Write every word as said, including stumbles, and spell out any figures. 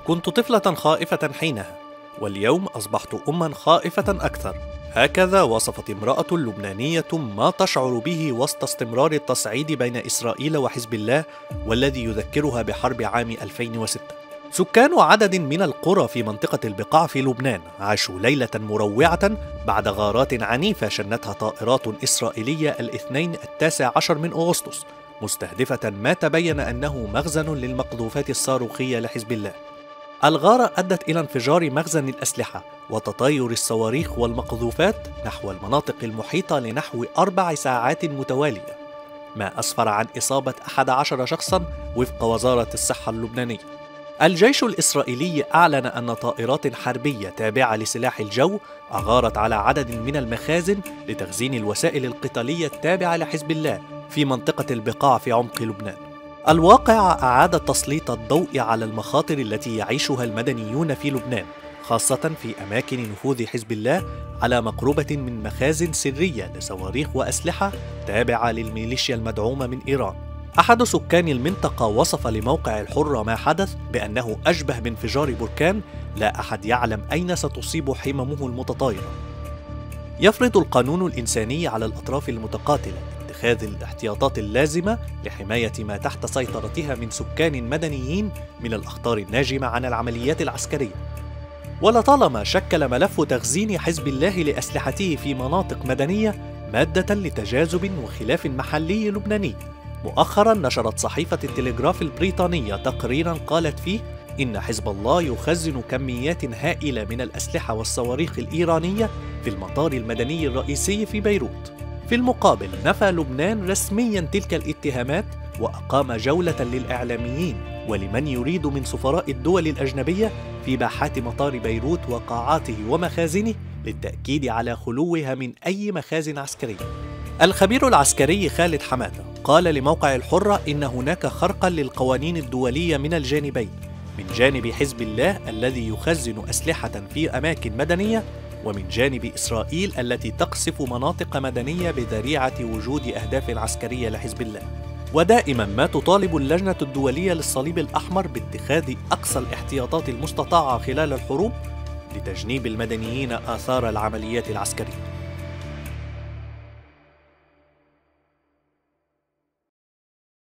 كنت طفلة خائفة حينها، واليوم أصبحت أمًا خائفة أكثر. هكذا وصفت امرأة لبنانية ما تشعر به وسط استمرار التصعيد بين إسرائيل وحزب الله، والذي يذكرها بحرب عام ألفين وستة. سكان عدد من القرى في منطقة البقاع في لبنان عاشوا ليلة مروعة بعد غارات عنيفة شنتها طائرات إسرائيلية الاثنين التاسع عشر من أغسطس، مستهدفة ما تبين أنه مخزن للمقذوفات الصاروخية لحزب الله. الغارة أدت إلى انفجار مخزن الأسلحة وتطاير الصواريخ والمقذوفات نحو المناطق المحيطة لنحو أربع ساعات متوالية، ما أسفر عن إصابة أحد عشر شخصاً وفق وزارة الصحة اللبنانية. الجيش الإسرائيلي أعلن أن طائرات حربية تابعة لسلاح الجو أغارت على عدد من المخازن لتخزين الوسائل القتالية التابعة لحزب الله في منطقة البقاع في عمق لبنان. الواقع أعاد تسليط الضوء على المخاطر التي يعيشها المدنيون في لبنان، خاصة في أماكن نفوذ حزب الله على مقربة من مخازن سرية لصواريخ وأسلحة تابعة للميليشيا المدعومة من إيران. أحد سكان المنطقة وصف لموقع الحرة ما حدث بأنه أشبه بانفجار بركان لا أحد يعلم أين ستصيب حممه المتطايرة. يفرض القانون الإنساني على الأطراف المتقاتلة اتخاذ الاحتياطات اللازمة لحماية ما تحت سيطرتها من سكان مدنيين من الأخطار الناجمة عن العمليات العسكرية. ولطالما شكل ملف تخزين حزب الله لأسلحته في مناطق مدنية مادة لتجاذب وخلاف محلي لبناني. مؤخرا نشرت صحيفة التلغراف البريطانية تقريرا قالت فيه إن حزب الله يخزن كميات هائلة من الأسلحة والصواريخ الإيرانية في المطار المدني الرئيسي في بيروت. في المقابل نفى لبنان رسميا تلك الاتهامات وأقام جولة للإعلاميين ولمن يريد من سفراء الدول الأجنبية في باحات مطار بيروت وقاعاته ومخازنه للتأكيد على خلوها من أي مخازن عسكرية. الخبير العسكري خالد حمادة قال لموقع الحرة إن هناك خرقا للقوانين الدولية من الجانبين، من جانب حزب الله الذي يخزن أسلحة في أماكن مدنية، ومن جانب إسرائيل التي تقصف مناطق مدنية بذريعة وجود أهداف عسكرية لحزب الله. ودائما ما تطالب اللجنة الدولية للصليب الأحمر باتخاذ أقصى الاحتياطات المستطاعة خلال الحروب لتجنيب المدنيين آثار العمليات العسكرية.